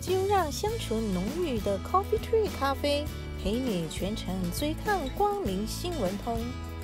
就让香醇浓郁的 Coffee Tree 咖啡陪你全程追看光明新闻通。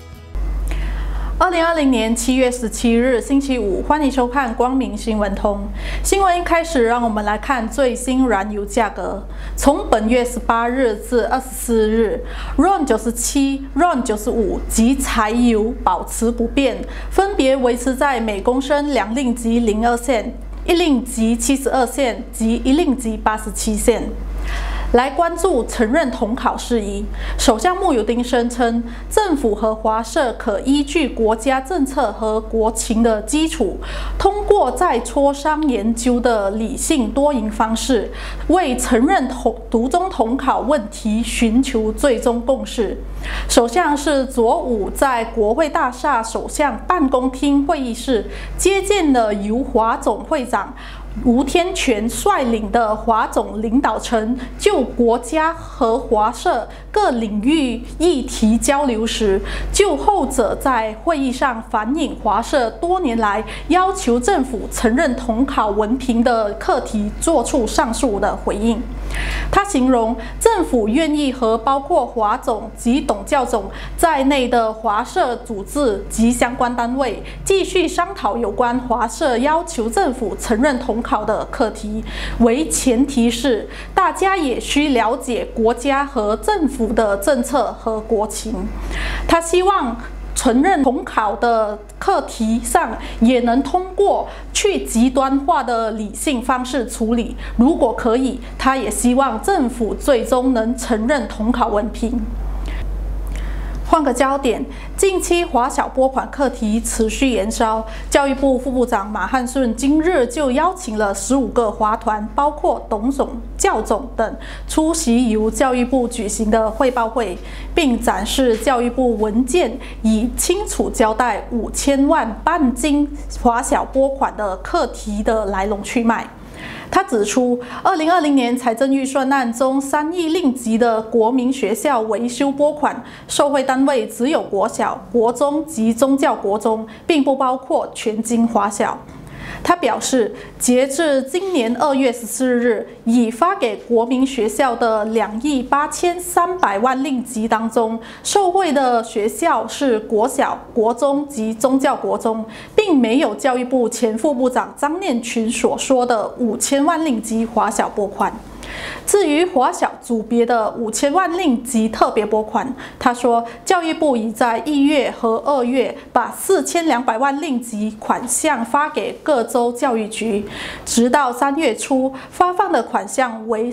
2020年7月17日星期五，欢迎收看光明新闻通。新闻一开始，让我们来看最新燃油价格。从本月18日至24日 ，RON 97、RON 95及柴油保持不变，分别维持在每公升2令吉02 cent、1令吉72 cent 及1令吉87 cent。来关注承认统考事宜，首相慕尤丁声称，政府和华社可依据国家政策和国情的基础，通过在磋商研究的理性多赢方式，为承认独中统考问题寻求最终共识。首相是昨午在国会大厦首相办公厅会议室接见了由华总会长吴天全率领的华总领导层就国家和华社各领域议题交流时，就后者在会议上反映华社多年来要求政府承认统考文凭的课题作出上述的回应。他形容政府愿意和包括华总及董教总在内的华社组织及相关单位继续商讨有关华社要求政府承认统考的课题，为前提是大家也需了解国家和政府的政策和国情。他希望承认统考的课题上也能通过去极端化的理性方式处理，如果可以，他也希望政府最终能承认统考文凭。换个焦点，近期华小拨款课题持续延烧。教育部副部长马汉顺今日就邀请了15个华团，包括董总、教总等，出席由教育部举行的汇报会，并展示教育部文件，以清楚交代5000万半金华小拨款的课题的来龙去脉。他指出，2020年财政预算案中3亿令吉的国民学校维修拨款，受惠单位只有国小、国中及宗教国中，并不包括全金华小。他表示，截至今年2月14日，已发给国民学校的2亿8300万令吉当中，受惠的学校是国小、国中及宗教国中，并没有教育部前副部长张念群所说的5000万令吉华小拨款。至于华小组别的5000万令吉特别拨款，他说，教育部已在1月和2月把4200万令吉款项发给各州教育局，直到3月初发放的款项为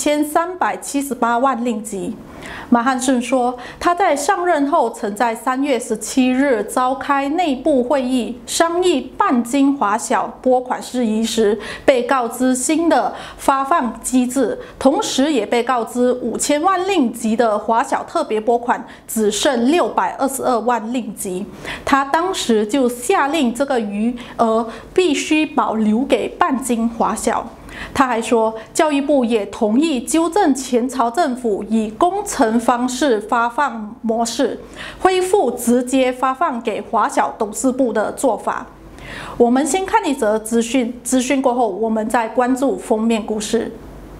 4378万令吉。马汉顺说，他在上任后曾在3月17日召开内部会议，商议半金华小拨款事宜时，被告知新的发放机制，同时也被告知5000万令吉的华小特别拨款只剩622万令吉。他当时就下令这个余额必须保留给半金华小。他还说，教育部也同意纠正前朝政府以工程方式发放模式，恢复直接发放给华小董事部的做法。我们先看一则资讯过后，我们再关注封面故事。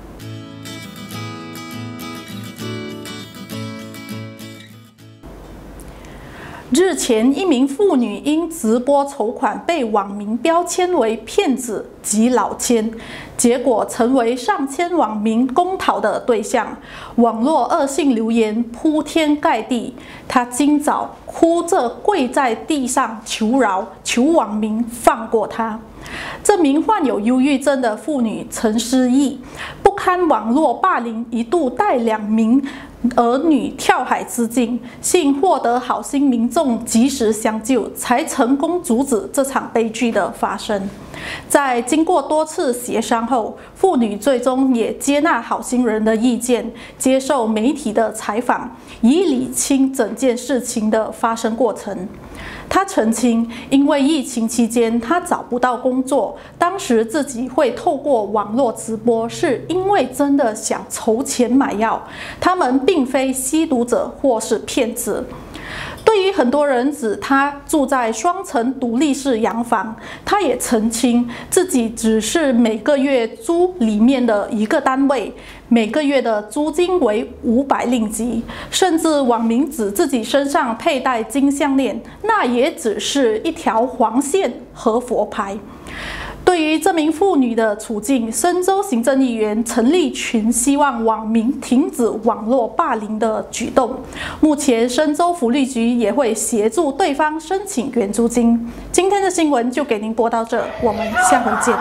日前，一名妇女因直播筹款被网民标签为骗子及老千，结果成为上千网民公讨的对象，网络恶性留言铺天盖地。她今早哭着跪在地上求饶，求网民放过她。这名患有忧郁症的妇女曾失忆，不堪网络霸凌，一度带2名儿女跳海自尽，幸获得好心民众及时相救，才成功阻止这场悲剧的发生。在经过多次协商后，妇女最终也接纳好心人的意见，接受媒体的采访，以理清整件事情的发生过程。她澄清，因为疫情期间她找不到工作，当时自己会透过网络直播，是因为真的想筹钱买药，他们并非吸毒者或是骗子。 对于很多人指他住在双层独立式洋房，他也澄清自己只是每个月租里面的一个单位，每个月的租金为500令吉，甚至网民指自己身上佩戴金项链，那也只是一条黄线和佛牌。对于这名妇女的处境，深州行政议员陈立群希望网民停止网络霸凌的举动。目前，深州福利局也会协助对方申请援租金。今天的新闻就给您播到这，我们下回见。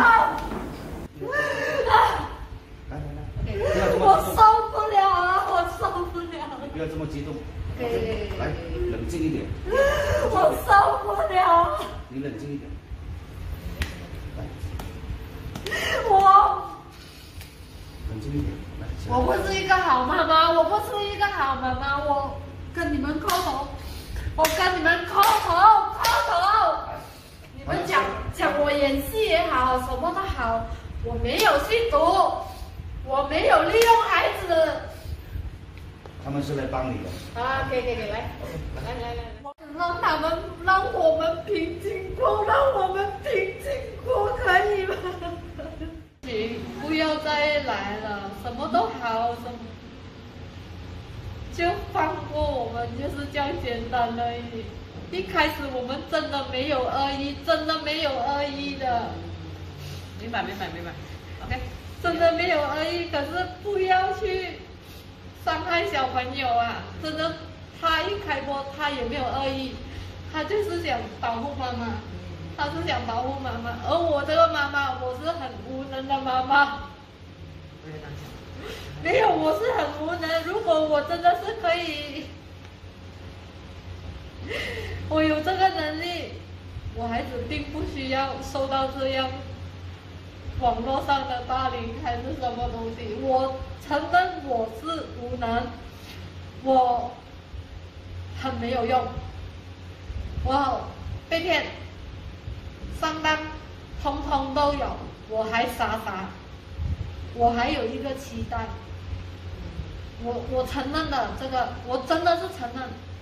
我受不了了，我受不了了！ 不要这么激动，来，冷静一点。 我受不了了！ 你冷静一点。冷静一点。 我不是一个好妈妈，我不是一个好妈妈，我跟你们叩头，我跟你们叩头！你们讲我演戏也好，什么都好，我没有吸毒，我没有利用孩子。 他们是来帮你的。 啊，给，来，让我们平静过，让我们平静过，可以吗？请不要再来了，什么都好，什么就放过我们，就是这样简单而已。一开始我们真的没有恶意，真的没有恶意的。明白。OK， 真的没有恶意，可是不要去伤害小朋友啊！真的，他一开播，他也没有恶意，他就是想保护妈妈。他是想保护妈妈，而我这个妈妈，我是很无能的妈妈。没有，我是很无能。如果我真的是可以，我有这个能力，我孩子并不需要受到这样网络上的霸凌还是什么东西。我承认我是无能，我很没有用，我被骗。上当，通通都有，我还傻，我还有一个期待，我承认的这个，我真的是承认，